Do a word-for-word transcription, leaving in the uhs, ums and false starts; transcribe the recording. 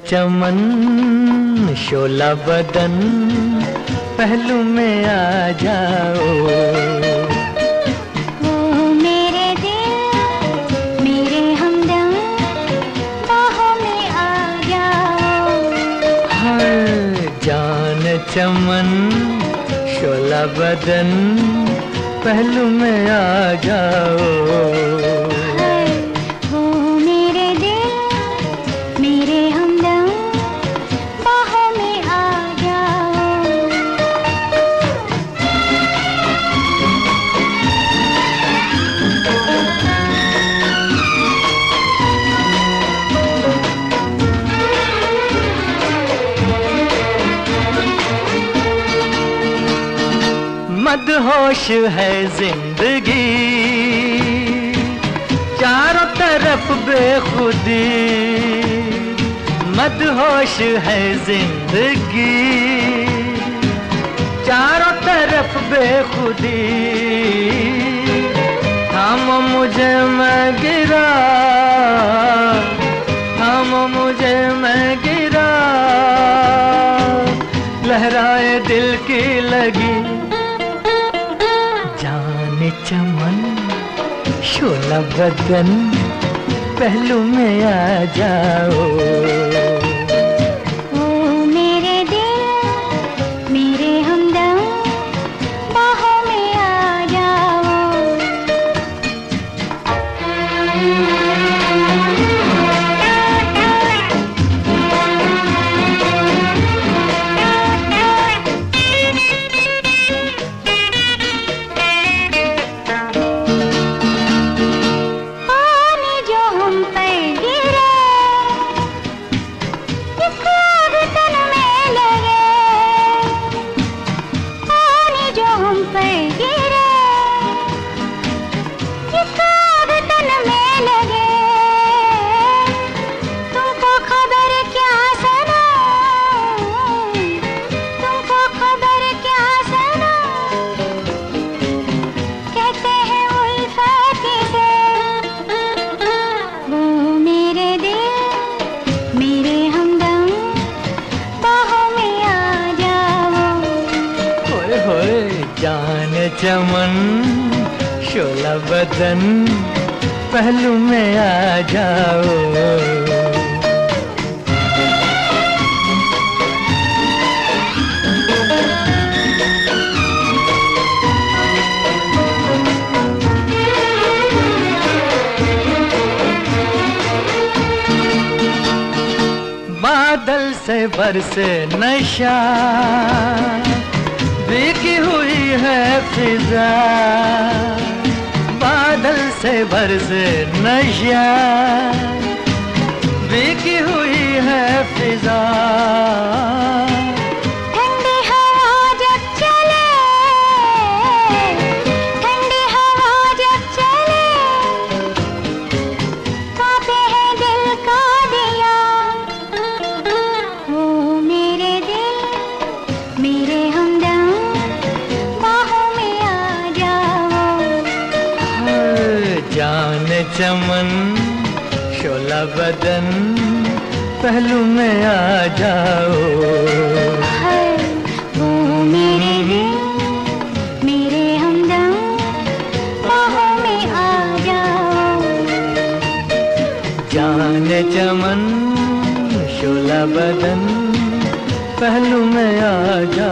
चमन शोला बदन पहलू में आ जाओ। ओ मेरे दिल मेरे हमदम बाहों में आ जाओ। हर जान चमन शोला बदन पहलू में आ जाओ। मदहोश है जिंदगी चारों तरफ बेखुदी, मदहोश है जिंदगी चारों तरफ बेखुदी। थामो मुझे मैं गिरा, थामो मुझे मैं गिरा, लहराए दिल की लगी। चमन शोला बदन पहलू में आ जाओ। ओ मेरे दिल मेरे हमदम बाहों में आ जाओ। जान चमन शोला बदन पहलू में आ जाओ। बादल से बरसे नशा भीगी हुई है फिजा, बादल से बरसे नशा भीगी हुई है फिजा। ठंडी हवा जब चले, ठंडी हवा जब चले, कांपे है दिल का दिया। ओ मेरे दिल मेरे हमदम जान चमन शोला बदन पहलू में आ जाओ। वो मेरे दिल मेरे हमदम बाहों में आ जाओ। जान चमन शोला बदन पहलू में आ जाओ।